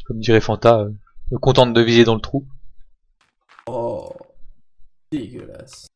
Comme dirait Fanta, me contente de viser dans le trou. Oh, dégueulasse.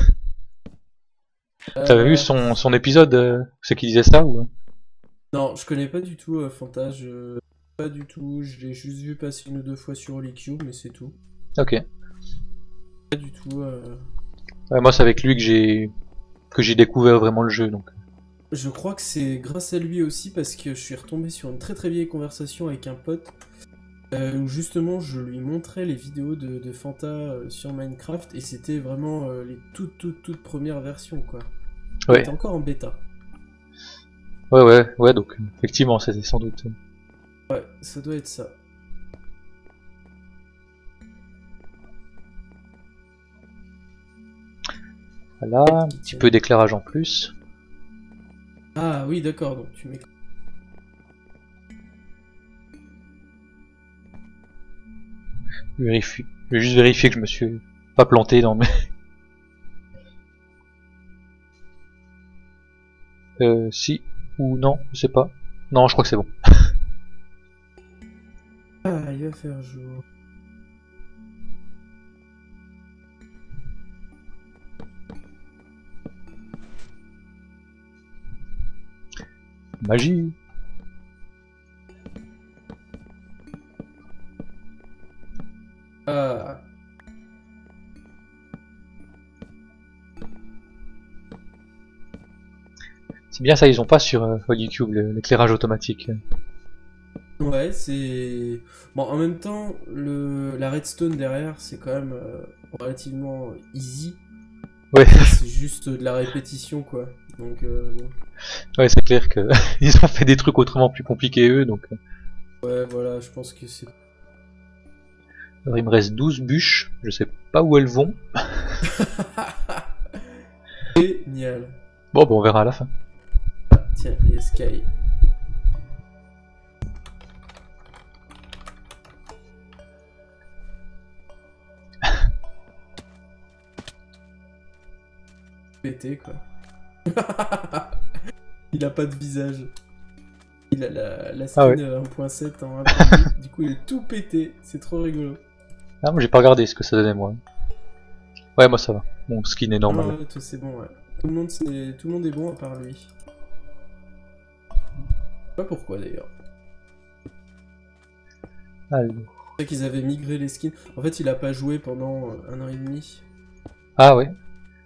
T'avais vu son épisode, ce qu'il disait ça ou... Non, je connais pas du tout Fanta, pas du tout, je l'ai juste vu passer une ou deux fois sur Holycube, mais c'est tout. Ok. Pas du tout. Ouais, moi c'est avec lui que j'ai découvert vraiment le jeu donc. Je crois que c'est grâce à lui aussi parce que je suis retombé sur une très très vieille conversation avec un pote où justement je lui montrais les vidéos de Fanta sur Minecraft et c'était vraiment les toutes premières versions quoi. Il Ouais. était encore en bêta. Ouais, donc effectivement c'était sans doute. Ouais, ça doit être ça. Voilà, un petit peu d'éclairage en plus. Ah oui d'accord, donc tu mets... Je vais juste vérifier que je me suis pas planté dans mes... si ou non, je sais pas. Non, je crois que c'est bon. Ah, il va faire jour. Magie. Ah. C'est bien ça, ils ont pas sur Holycube l'éclairage automatique. Ouais, c'est... Bon, en même temps, la redstone derrière, c'est quand même relativement easy. Ouais, C'est juste de la répétition, quoi. Donc, bon. ouais, c'est clair que ils ont fait des trucs autrement plus compliqués eux, donc. Ouais, voilà, je pense que c'est... Alors, il me reste 12 bûches, je sais pas où elles vont. Génial. Bon, on verra à la fin. Ah, tiens, et Sky. Pété, quoi. Il a pas de visage. Il a la skin Ah ouais. 1.7 en 1.8, du coup il est tout pété, c'est trop rigolo. Ah, moi j'ai pas regardé ce que ça donnait moi. Ouais, moi ça va. Mon skin est normal. Ouais, toi, c'est bon, ouais. Tout le monde est bon à part lui. Je sais pas pourquoi d'ailleurs. Alors. C'est vrai qu'ils avaient migré les skins. En fait, il a pas joué pendant 1 an et demi. Ah ouais.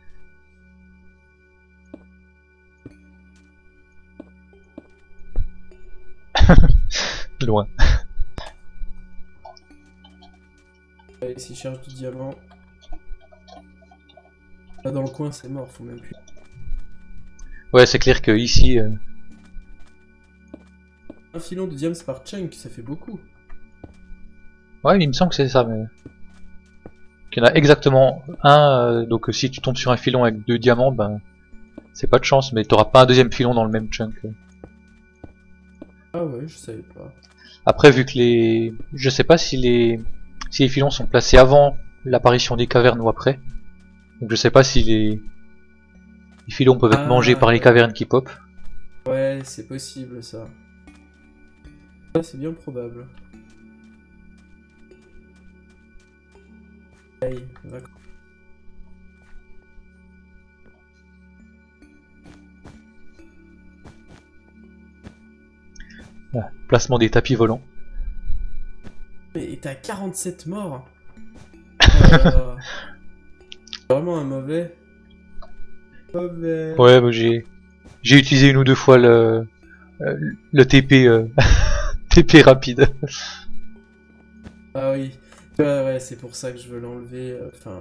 Loin. Ouais, s'il cherche du diamant. Là dans le coin, c'est mort, faut même plus. Ouais, c'est clair que ici. Un filon de diams par chunk, ça fait beaucoup. Ouais, il me semble que c'est ça, mais. Qu'il y en a exactement un, donc si tu tombes sur un filon avec 2 diamants, ben. C'est pas de chance, mais t'auras pas un deuxième filon dans le même chunk. Ah ouais, je savais pas. Après, vu que les. Je sais pas si les filons sont placés avant l'apparition des cavernes ou après. Donc je sais pas si les filons peuvent être mangés par les cavernes qui pop. Ouais, c'est possible ça. Ouais, c'est bien probable. Hey, d'accord. Ah, placement des tapis volants. Mais t'as 47 morts. Vraiment un mauvais. Mauvais. Ouais, bah, j'ai utilisé une ou deux fois le TP TP rapide. Ah oui. Ouais, c'est pour ça que je veux l'enlever. Enfin.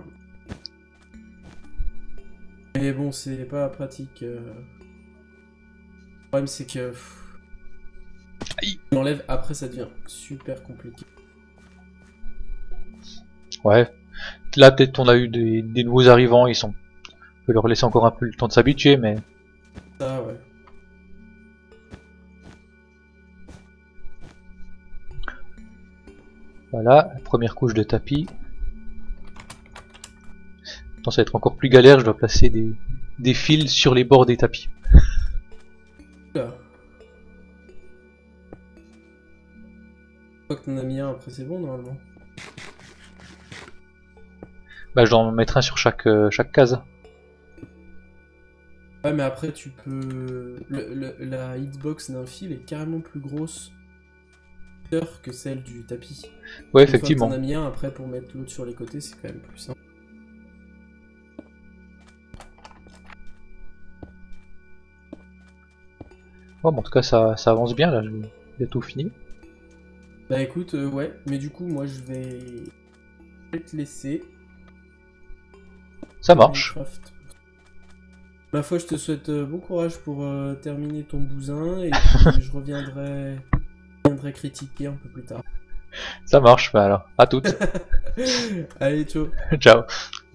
Mais bon, c'est pas pratique. Le problème, c'est que. L'enlève après, ça devient super compliqué. Ouais. Là, peut-être on a eu des nouveaux arrivants, on peut leur laisser encore un peu le temps de s'habituer, mais. Ça, ouais. Voilà, première couche de tapis. Attends, ça va être encore plus galère, je dois placer des fils sur les bords des tapis. Là. Toi que t'en as mis un, après c'est bon normalement. Bah je dois en mettre un sur chaque case. Ouais, mais après tu peux. La hitbox d'un fil est carrément plus grosse que celle du tapis. Ouais, Une fois que t'en effectivement. as mis un, après pour mettre l'autre sur les côtés, c'est quand même plus simple. Ouais, mais en tout cas ça avance bien là, j'ai bientôt fini. Bah écoute, ouais, mais du coup, moi je vais te laisser. Ça marche. Minecraft. Ma foi, je te souhaite bon courage pour terminer ton bousin et puis je reviendrai critiquer un peu plus tard. Ça marche, bah alors, à toutes. Allez, ciao. Ciao.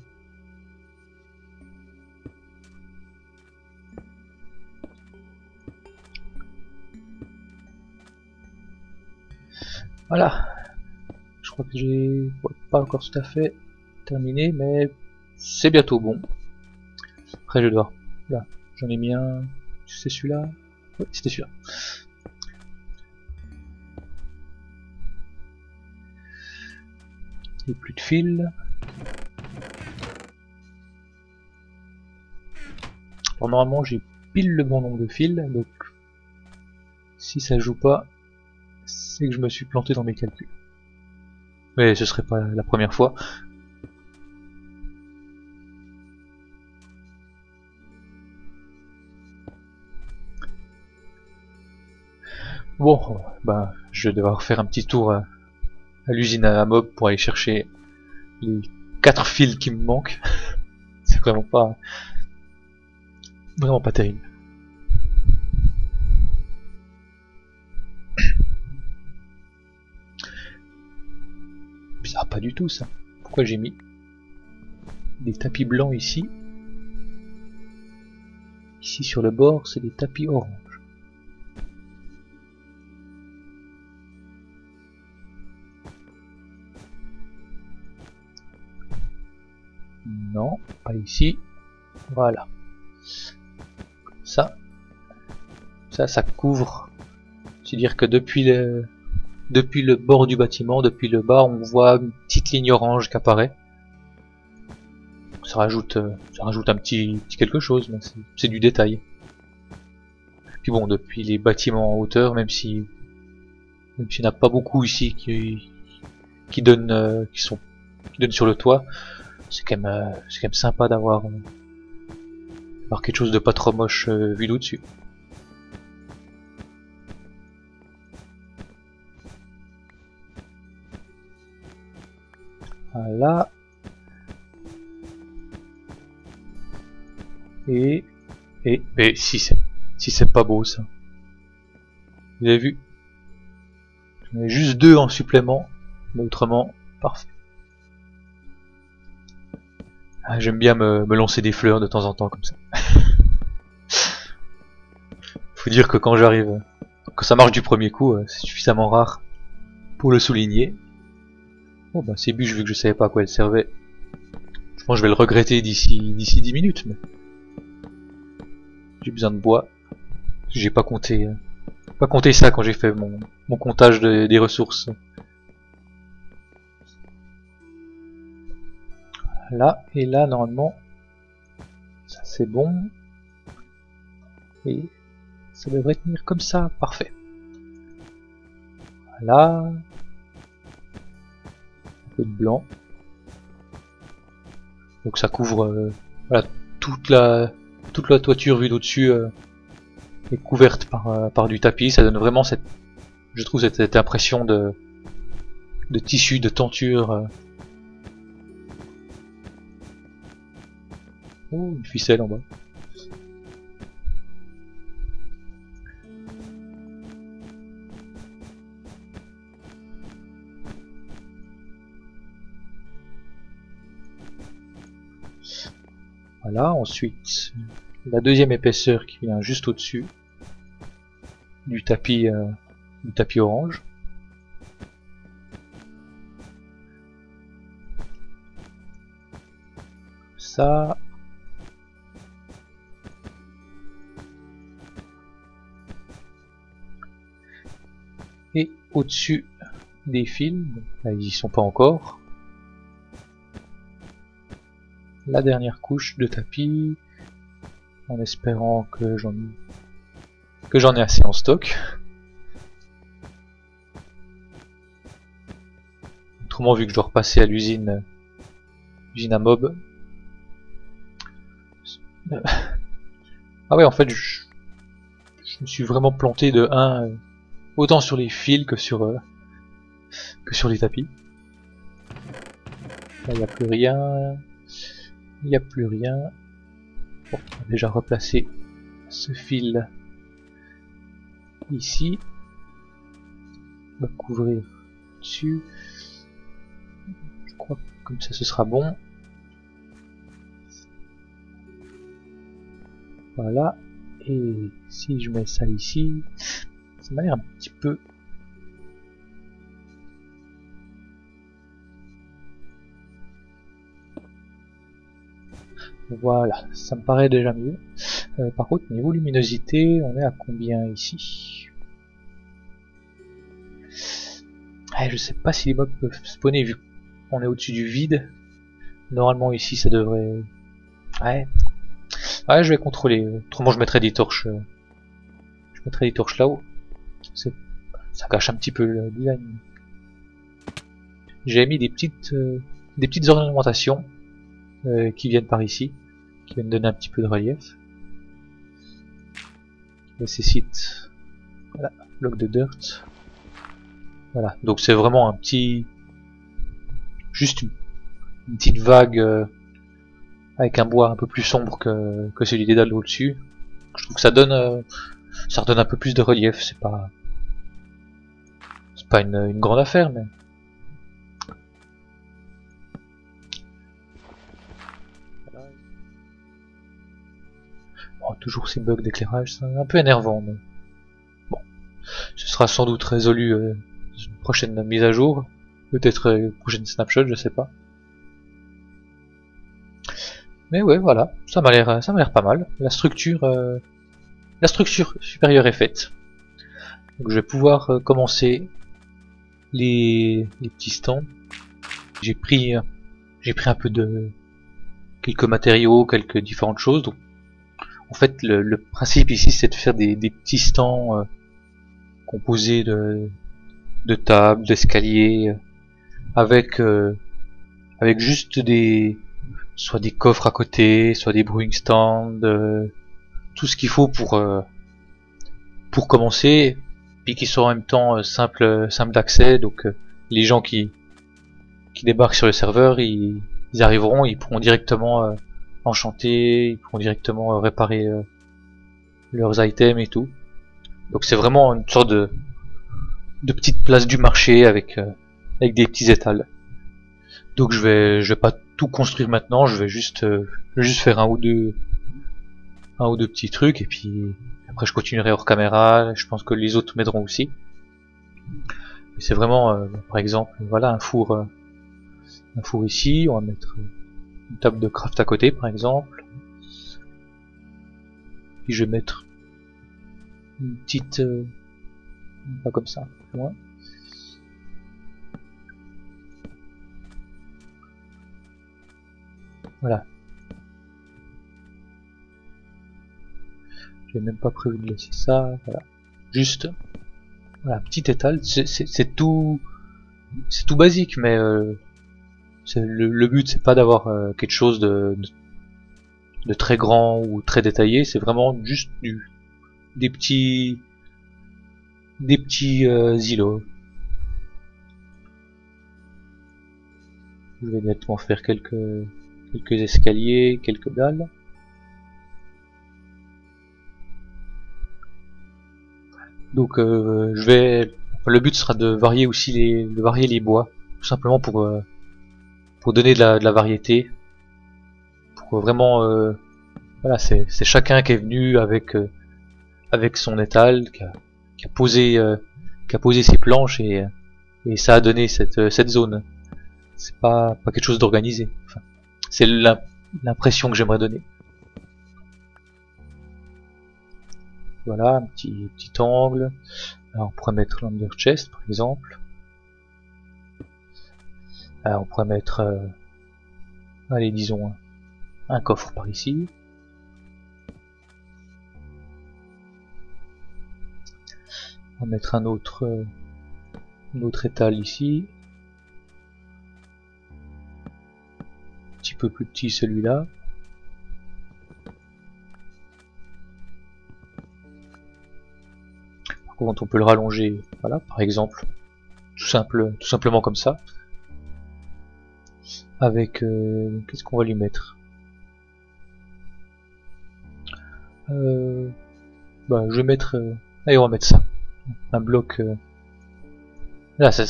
Voilà. Je crois que j'ai ouais, pas encore tout à fait terminé, mais c'est bientôt bon. Après je dois. Là, j'en ai mis un. C'est celui-là. Oui, c'était celui-là. Et plus de fil. Alors normalement j'ai pile le bon nombre de fils, donc si ça joue pas, c'est que je me suis planté dans mes calculs. Mais ce serait pas la première fois. Bon, bah je vais devoir faire un petit tour à l'usine à mob pour aller chercher les 4 fils qui me manquent. C'est vraiment pas terrible. Bizarre, pas du tout ça. Pourquoi j'ai mis des tapis blancs ici? Ici sur le bord, c'est des tapis orange. Non, pas ici. Voilà. Ça couvre. C'est-à-dire que depuis le bord du bâtiment, depuis le bas, on voit une petite ligne orange qui apparaît. Ça rajoute un petit quelque chose, mais c'est du détail. Puis bon, depuis les bâtiments en hauteur, même s'il n'y en a pas beaucoup ici qui donnent sur le toit, c'est quand même sympa d'avoir quelque chose de pas trop moche vu d'au-dessus. Voilà. Et si c'est pas beau ça. Vous avez vu? J'en ai juste 2 en supplément, mais autrement, parfait. Ah, j'aime bien me lancer des fleurs de temps en temps comme ça. Faut dire que quand ça marche du premier coup, c'est suffisamment rare pour le souligner. Bon bah ces bûches, vu que je savais pas à quoi elles servaient, je pense que je vais le regretter d'ici 10 minutes, mais j'ai besoin de bois. J'ai pas compté ça quand j'ai fait mon comptage des ressources. Là et là normalement ça c'est bon et ça devrait tenir comme ça, parfait. Voilà, un peu de blanc, donc ça couvre voilà, toute la toiture vue d'au-dessus est couverte par du tapis. Ça donne vraiment je trouve cette impression de tissu, de tenture. Oh, une ficelle en bas. Voilà, ensuite la deuxième épaisseur qui vient juste au-dessus du tapis orange. Ça. Et au-dessus des fils. Là, ils y sont pas encore. La dernière couche de tapis, en espérant que j'en ai assez en stock. Autrement, vu que je dois repasser à l'usine à mob. Ah ouais, en fait, je me suis vraiment planté de 1 autant sur les fils que sur les tapis. Là, il n'y a plus rien. Il n'y a plus rien. Bon, on va déjà replacer ce fil ici. On va couvrir dessus. Je crois que comme ça ce sera bon. Voilà. Et si je mets ça ici, ça m'a l'air un petit peu... Voilà, ça me paraît déjà mieux. Par contre, niveau luminosité, on est à combien ici? Je sais pas si les mobs peuvent spawner vu qu'on est au-dessus du vide. Normalement ici ça devrait... Ouais, je vais contrôler. Autrement je mettrai des torches. Je mettrai des torches là-haut. Ça gâche un petit peu le design. J'ai mis des petites ornementations qui viennent par ici, qui viennent donner un petit peu de relief. Nécessite, voilà, bloc de dirt. Voilà, donc c'est vraiment un petit, juste une petite vague avec un bois un peu plus sombre que celui des dalles au-dessus. Je trouve que ça redonne un peu plus de relief. C'est pas une grande affaire, mais bon, toujours ces bugs d'éclairage, c'est un peu énervant, mais bon, ce sera sans doute résolu dans une prochaine mise à jour, peut-être une prochaine snapshot, je sais pas. Mais ouais, voilà, ça m'a l'air pas mal. La structure supérieure est faite. Donc je vais pouvoir commencer les petits stands. J'ai pris un peu de quelques matériaux, quelques différentes choses. Donc en fait le principe ici c'est de faire des petits stands composés de tables, d'escaliers, avec juste soit des coffres à côté, soit des brewing stands, tout ce qu'il faut pour commencer, puis qui sont en même temps simple d'accès. Donc les gens qui débarquent sur le serveur, ils arriveront, ils pourront directement enchanter, ils pourront directement réparer leurs items et tout. Donc c'est vraiment une sorte de petite place du marché avec des petits étals. Donc je vais pas tout construire maintenant, je vais juste faire un ou deux petits trucs, et puis après je continuerai hors caméra. Je pense que les autres m'aideront aussi. C'est vraiment par exemple, voilà, un four ici. On va mettre une table de craft à côté par exemple, puis je vais mettre une petite pas comme ça, moins. Voilà. J'ai même pas prévu de laisser ça. Voilà. Juste, voilà, petit étal. C'est tout basique, mais le but c'est pas d'avoir quelque chose de très grand ou très détaillé. C'est vraiment juste des petits îlots. Je vais nettement faire quelques escaliers, quelques dalles. Donc le but sera de varier aussi les bois, tout simplement pour donner de la variété, pour vraiment voilà, c'est chacun qui est venu avec son étal, qui a posé ses planches, et ça a donné cette zone. C'est pas quelque chose d'organisé. Enfin, c'est l'impression que j'aimerais donner. Voilà, un petit angle. Alors on pourrait mettre l'under chest par exemple. On pourrait mettre, allez, disons, un coffre par ici. On va mettre un autre étal ici. Un petit peu plus petit celui-là. Par contre, on peut le rallonger, voilà, par exemple, tout simplement comme ça. Avec, qu'est-ce qu'on va lui mettre? Bah, je vais mettre, allez, on va mettre ça. Un bloc, là, ça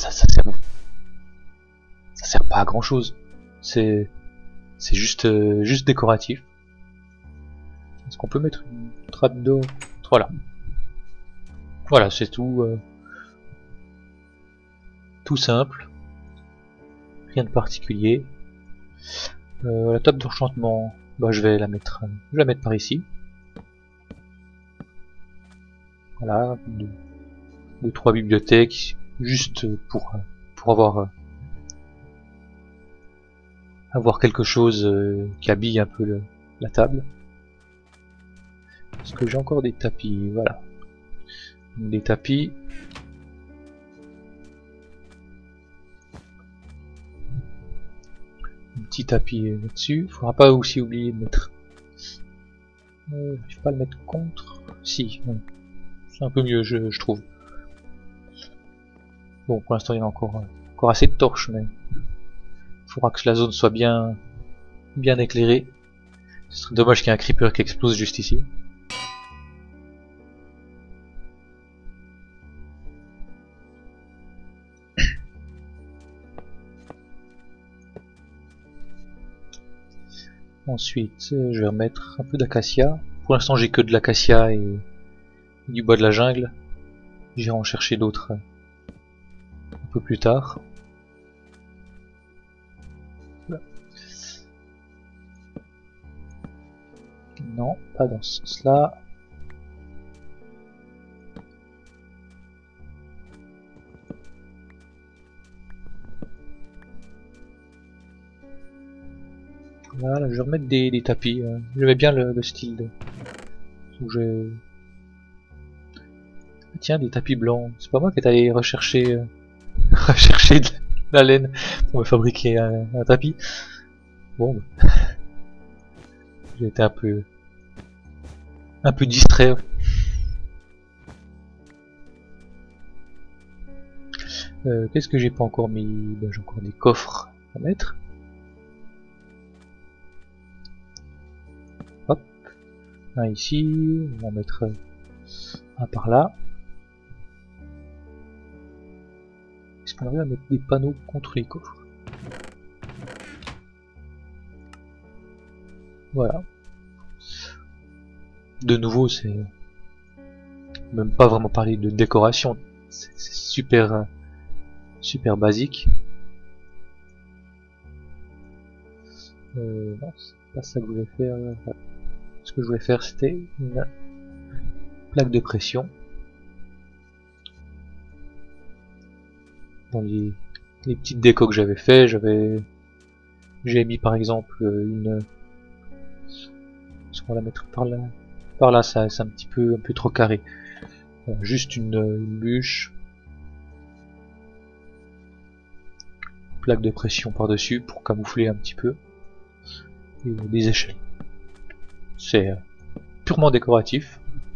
sert pas à grand chose. C'est juste, juste décoratif. Est-ce qu'on peut mettre une trappe d'or? Voilà. Voilà, c'est tout. Tout simple. Rien de particulier. La table d'enchantement, bah, je vais la mettre par ici. Voilà, deux, trois bibliothèques, juste pour avoir quelque chose qui habille un peu la table. Est-ce que j'ai encore des tapis? Voilà. Donc, des tapis. Un petit tapis là-dessus. Faudra pas aussi oublier de mettre. Je vais pas le mettre contre. Si, non. C'est un peu mieux, je trouve. Bon, pour l'instant, il y en a encore assez de torches, mais il faudra que la zone soit bien éclairée. Ce serait dommage qu'il y ait un creeper qui explose juste ici. Ensuite, je vais remettre un peu d'acacia. Pour l'instant, j'ai que de l'acacia et du bois de la jungle. J'irai en chercher d'autres un peu plus tard. Voilà. Non, pas dans ce sens-là. Voilà, je vais remettre des tapis. J'aimais bien le style de... Tiens, des tapis blancs. C'est pas moi qui est allé rechercher, rechercher de la laine pour me fabriquer un tapis. Bon, j'ai été un peu distrait. Qu'est-ce que j'ai pas encore mis? Ben, j'ai encore des coffres à mettre. Hop, un ici, on va en mettre un par là. Est-ce qu'on arrive à mettre des panneaux contre les coffres? Voilà. De nouveau, c'est même pas vraiment parler de décoration, c'est super super basique. Non, c'est pas ça que je voulais faire. Ce que je voulais faire, c'était une plaque de pression. Dans les petites décos que j'avais fait, j'ai mis par exemple une. Est-ce qu'on va la mettre par là? Par là, ça c'est un peu trop carré. Juste une bûche. Plaque de pression par dessus pour camoufler un petit peu. Et des échelles. C'est purement décoratif.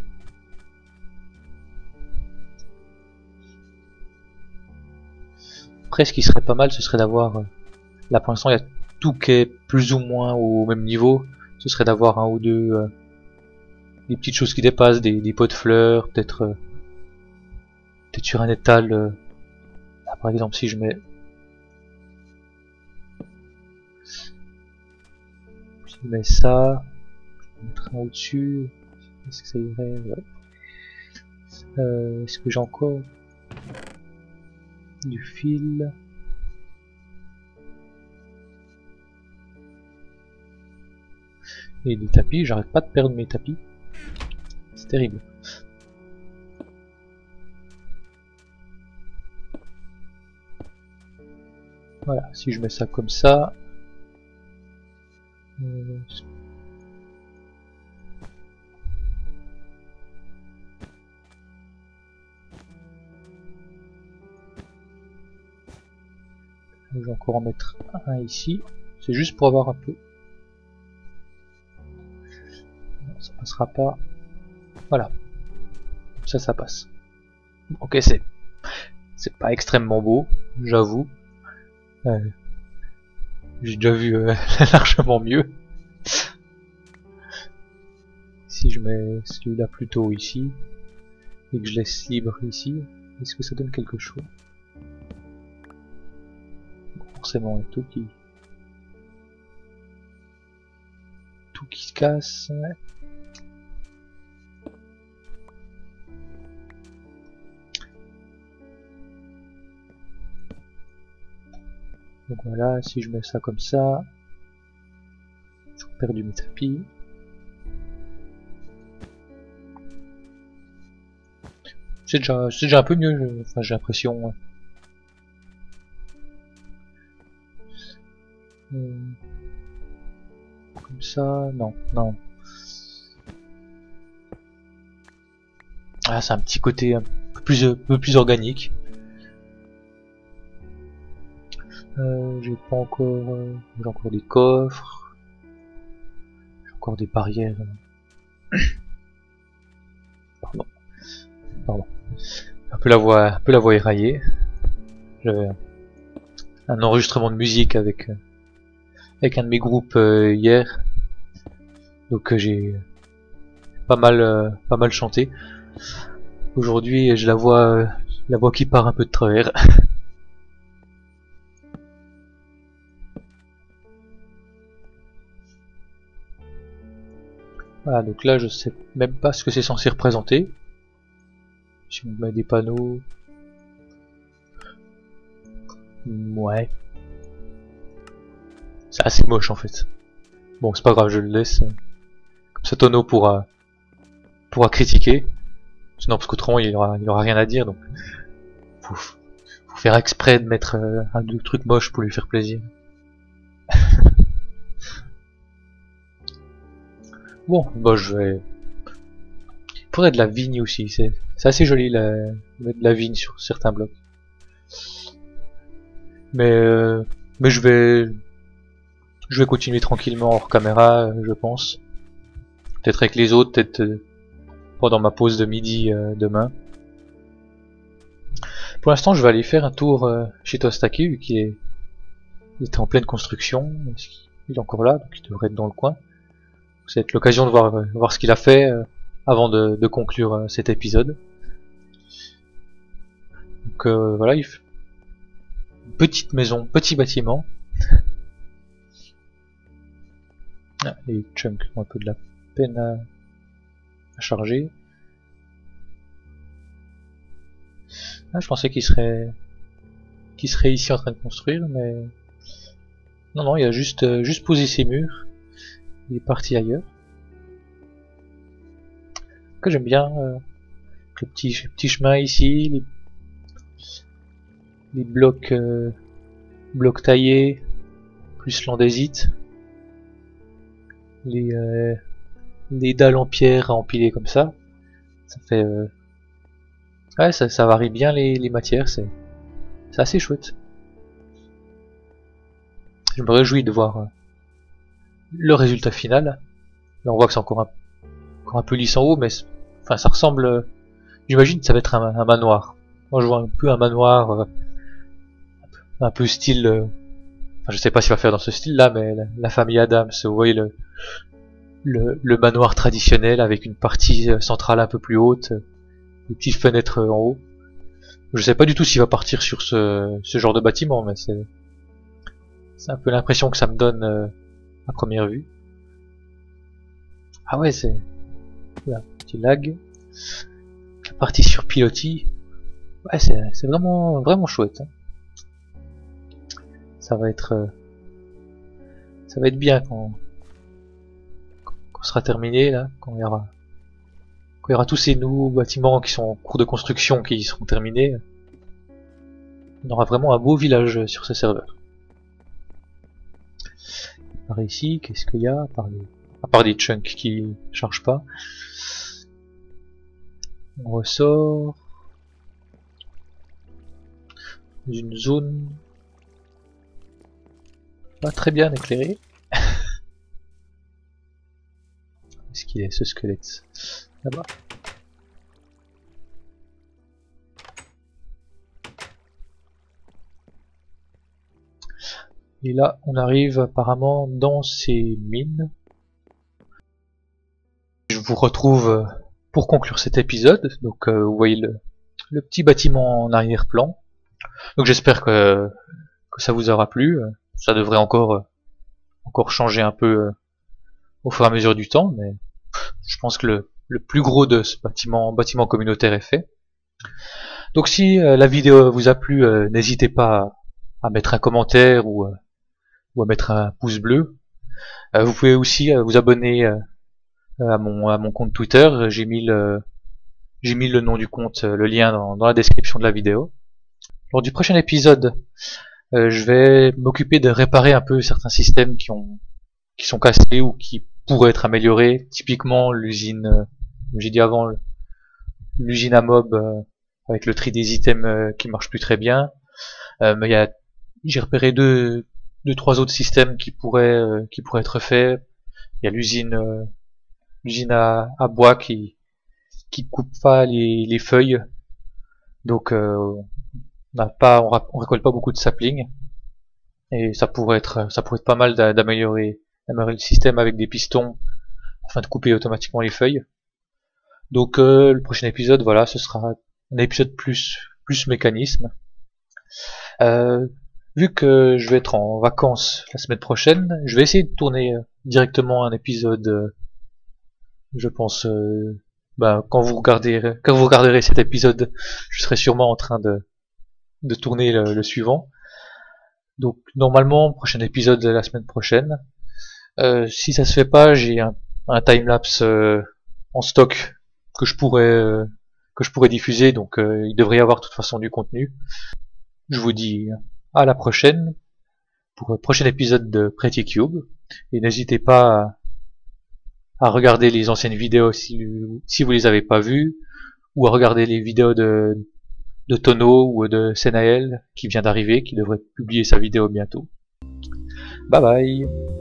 Après, ce qui serait pas mal, ce serait d'avoir... là pour l'instant, il y a tout qui est plus ou moins au même niveau. Ce serait d'avoir un ou deux... des petites choses qui dépassent, des pots de fleurs, peut-être sur un étal. Là, par exemple, si je mets... ça, je vais mettre un au-dessus. Est-ce que ça irait? Ouais. Est-ce que j'ai encore du fil? Et des tapis, j'arrête pas de perdre mes tapis. C'est terrible. Voilà, si je mets ça comme ça. Je vais encore en mettre un ici. C'est juste pour avoir un peu. Non, ça passera pas. Voilà. Ça passe. Ok, c'est pas extrêmement beau, j'avoue. J'ai déjà vu largement mieux. Si je mets celui-là plutôt ici et que je laisse libre ici, est-ce que ça donne quelque chose? Forcément, il y a tout qui se casse. Ouais. Donc voilà, si je mets ça comme ça, j'ai perdu mes tapis. C'est déjà un peu mieux, enfin j'ai l'impression. Comme ça, non. Ah, c'est un petit côté un peu plus organique. J'ai pas encore, j'ai encore des coffres, j'ai encore des barrières. Pardon. Un peu la voix éraillée. J'avais un enregistrement de musique avec un de mes groupes hier, donc j'ai pas mal chanté. Aujourd'hui, j'ai la voix qui part un peu de travers. Voilà, donc là je sais même pas ce que c'est censé représenter. Si on met des panneaux... Ouais. C'est assez moche en fait. Bon, c'est pas grave, je le laisse. Comme ça Tono pourra critiquer. Sinon, parce qu'autrement il aura rien à dire, donc faut faire exprès de mettre un deux trucs moches pour lui faire plaisir. Bon, bah je vais... Il faudrait de la vigne aussi, c'est assez joli de mettre de la vigne sur certains blocs. Mais je vais continuer tranquillement hors caméra, je pense. Peut-être avec les autres, peut-être pendant ma pause de midi demain. Pour l'instant, je vais aller faire un tour chez Tostaki, vu qu'il était en pleine construction. Il est encore là, donc il devrait être dans le coin. Ça va être l'occasion de voir ce qu'il a fait avant de conclure cet épisode. Donc voilà, il fait une petite maison, petit bâtiment. Ah, les chunks ont un peu de la peine à charger. Ah, je pensais qu'il serait ici en train de construire, mais non, il a juste posé ses murs. Il est parti ailleurs. Que j'aime bien le petit chemin ici, les blocs taillés, plus l'andésite, les dalles en pierre à empiler comme ça. Ça fait ouais, ça varie bien les matières, c'est assez chouette. Je me réjouis de voir le résultat final. Là on voit que c'est encore un peu lisse en haut, mais enfin ça ressemble, j'imagine que ça va être un manoir. Moi je vois un peu un manoir un peu style enfin, je sais pas s'il va faire dans ce style là, mais la famille Adams, vous voyez le manoir traditionnel avec une partie centrale un peu plus haute, des petites fenêtres en haut. Je sais pas du tout s'il va partir sur ce genre de bâtiment, mais c'est un peu l'impression que ça me donne à première vue. Ah ouais, c'est un petit lag. La partie sur pilotis, ouais, c'est vraiment chouette. Hein. Ça va être bien quand sera terminé là, quand il y aura tous ces nouveaux bâtiments qui sont en cours de construction qui seront terminés. On aura vraiment un beau village sur ce serveur. Par ici, qu'est-ce qu'il y a à part des chunks qui chargent pas. On ressort dans une zone pas très bien éclairée. Est-ce qu'il est ce squelette là-bas? Et là, on arrive apparemment dans ces mines. Je vous retrouve pour conclure cet épisode. Donc, vous voyez le petit bâtiment en arrière-plan. Donc, j'espère que ça vous aura plu. Ça devrait encore changer un peu au fur et à mesure du temps, mais je pense que le plus gros de ce bâtiment communautaire est fait. Donc, si la vidéo vous a plu, n'hésitez pas à mettre un commentaire ou à mettre un pouce bleu. Vous pouvez aussi vous abonner à mon compte Twitter. J'ai mis le nom du compte, le lien dans la description de la vidéo. Lors du prochain épisode, je vais m'occuper de réparer un peu certains systèmes qui sont cassés ou qui pourraient être améliorés. Typiquement l'usine, comme j'ai dit avant, l'usine à mob avec le tri des items qui marche plus très bien. Mais j'ai repéré deux, trois autres systèmes qui pourraient être faits. Il y a l'usine à bois qui coupe pas les feuilles, donc on récolte pas beaucoup de saplings, et ça pourrait être pas mal d'améliorer le système avec des pistons afin de couper automatiquement les feuilles. Donc le prochain épisode, voilà, ce sera un épisode plus mécanisme. Vu que je vais être en vacances la semaine prochaine, je vais essayer de tourner directement un épisode, je pense, quand vous regarderez cet épisode, je serai sûrement en train de tourner le suivant. Donc normalement, prochain épisode la semaine prochaine. Si ça se fait pas, j'ai un timelapse en stock que je pourrais diffuser, donc il devrait y avoir de toute façon du contenu. Je vous dis à la prochaine pour le prochain épisode de Pretty Cube, et n'hésitez pas à regarder les anciennes vidéos si vous les avez pas vues, ou à regarder les vidéos de Tono ou de Senael qui vient d'arriver, qui devrait publier sa vidéo bientôt. Bye bye.